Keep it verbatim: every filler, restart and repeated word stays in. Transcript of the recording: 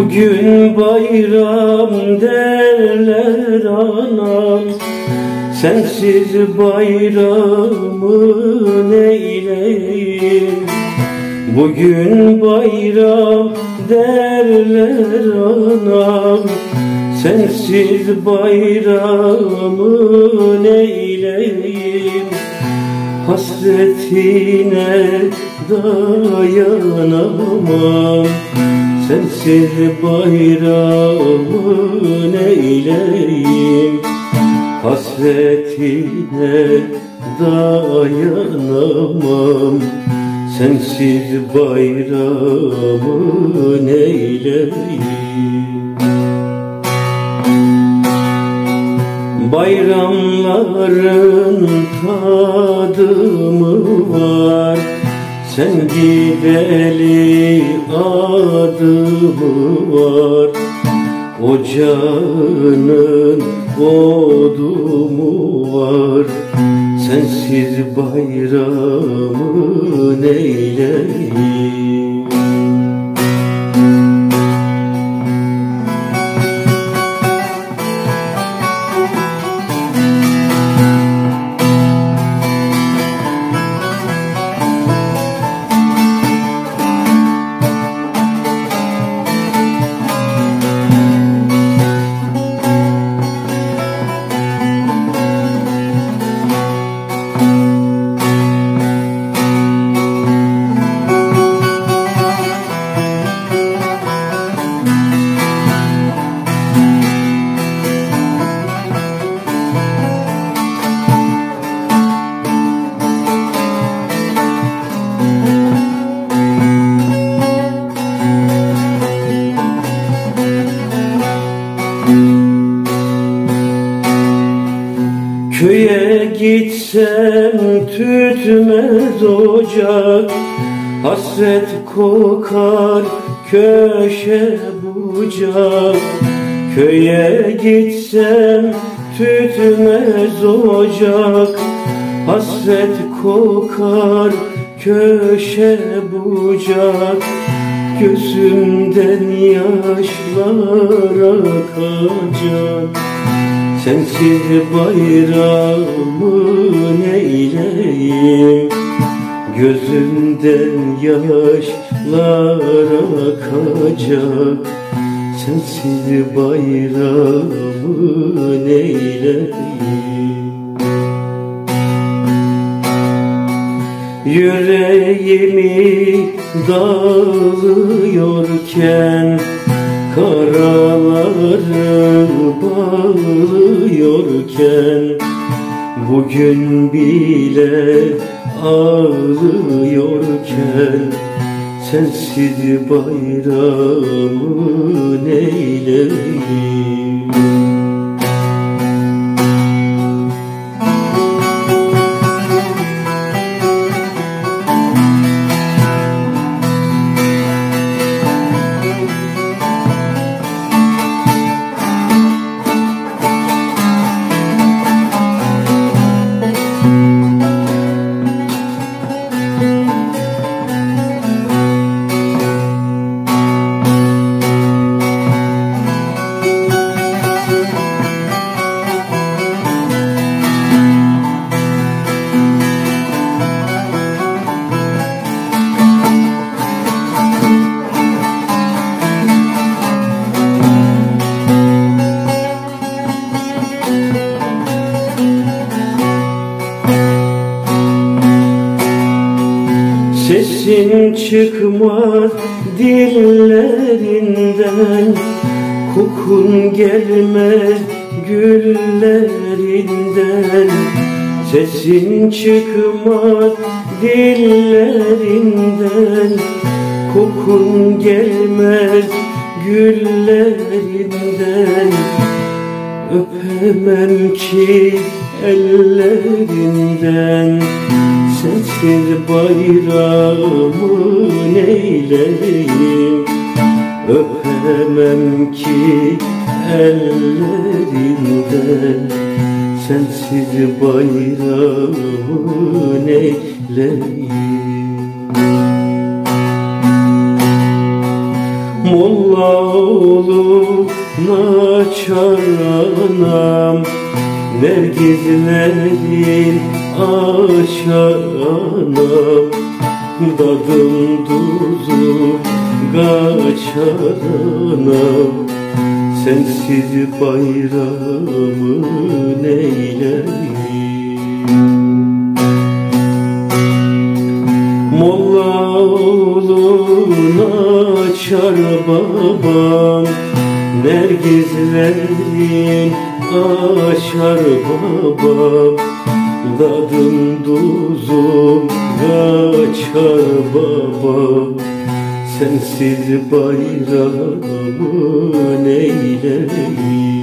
Bugün bayram derler anam, sensiz bayramı neyleyim? Bugün bayram derler anam, sensiz bayramı neyleyim? Hasretine dayanamam, sensiz bayramı neyleyim? Hasretine dayanamam, sensiz bayramı neyleyim? Bayramların tadı mı var, sen gideli adı mı var? Ocağının odu mu var, sensiz bayramı neyleyim? Köye gitsem tütmez ocak, hasret kokar köşe bucak. Köye gitsem tütmez ocak, hasret kokar köşe bucak. Gözümden yaşlar akacak, sensiz bayramı neyleyim? Gözümden yaşlar akacak, sensiz bayramı neyleyim? Yüreğimi dağlıyorken, karaları bağlıyorken, bugün bile ağlıyorken, sensiz bayramı neyleyim? Sesin çıkmaz dillerinden, kokun gelmez güllerinden. Sesin çıkmaz dillerinden, kokun gelmez güllerinden. Öpemem ki ellerinden, sensiz bayramı neyleyim? Öpemem ki ellerinden, sensiz bayramı neyleyim? Molla oğluna çaranam, nergizlerin açaranam, dadım tuzu kaçaranam, sensiz bayramı neyleyim? Molla oğluna çar babam, nergizlerin açar babam, dadım tuzum kaçar babam, sensiz bayramı neyleyim?